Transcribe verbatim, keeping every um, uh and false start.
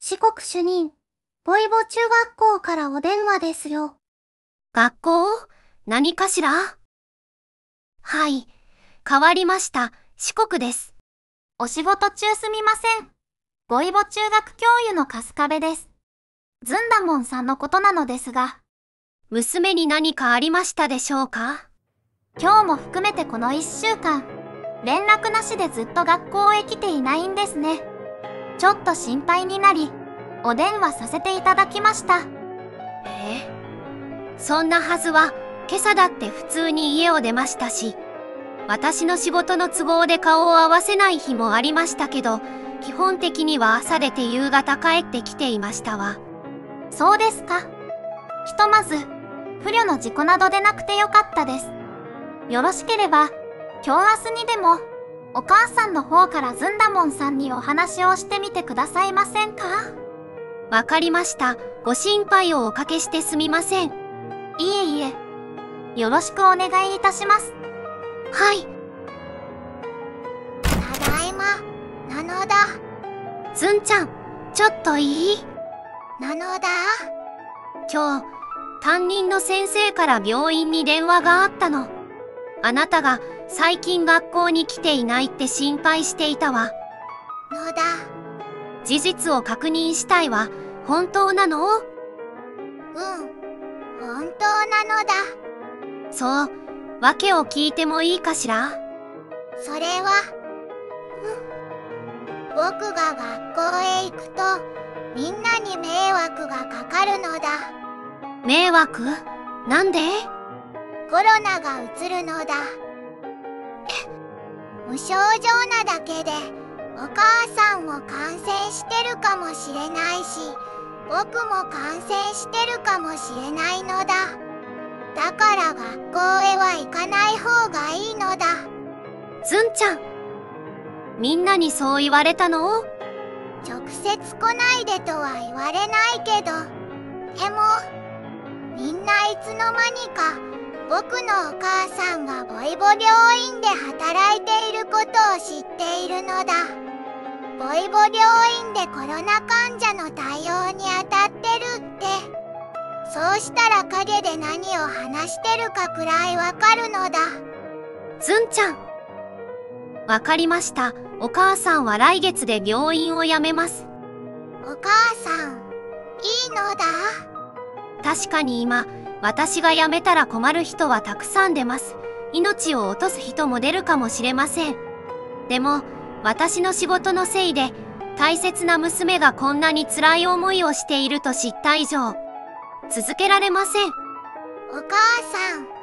四国主任、ボイボ中学校からお電話ですよ。 学校？何かしら？はい、変わりました。四国です。 お仕事中すみません。ボイボ中学教諭の春日部です。ずんだもんさんのことなのですが。 娘に何かありましたでしょうか？ 今日も含めてこのいっしゅうかん、連絡なしでずっと学校へ来ていないんですね。ちょっと心配になり、お電話させていただきました。 ええ、そんなはずは、今朝だって普通に家を出ましたし、私の仕事の都合で顔を合わせない日もありましたけど、基本的には朝出て夕方帰ってきていましたわ。 そうですか。ひとまず、不慮の事故などでなくてよかったです。よろしければ、今日明日にでも、お母さんの方からずんだもんさんにお話をしてみてくださいませんか？ わかりました。ご心配をおかけしてすみません。 いえいえ。よろしくお願いいたします。 はい。 ただいま、なのだ。 ずんちゃん、ちょっといい？ なのだ。 今日、担任の先生から病院に電話があったの。あなたが最近学校に来ていないって心配していたわ。 のだ。 事実を確認したいわ。本当なの？ うん、本当なのだ。 そう、訳を聞いてもいいかしら？ それは、うん、僕が学校へ行くとみんなに迷惑がかかるのだ。 迷惑？なんで？ コロナがうつるのだ。無症状なだけでお母さんも感染してるかもしれないし、僕も感染してるかもしれないのだ。だから学校へは行かない方がいいのだ。 ずんちゃん、みんなにそう言われたの？ 直接来ないでとは言われないけど、でもみんないつの間にか僕のお母さんがボイボ病院で働いていることを知っているのだ。ボイボ病院でコロナ患者の対応に当たってるって。そうしたら陰で何を話してるかくらいわかるのだ。 ずんちゃん、わかりました。お母さんは来月で病院を辞めます。 お母さん、いいのだ。 確かに今、私が辞めたら困る人はたくさん出ます。命を落とす人も出るかもしれません。でも、私の仕事のせいで、大切な娘がこんなに辛い思いをしていると知った以上、続けられません。 お母さん。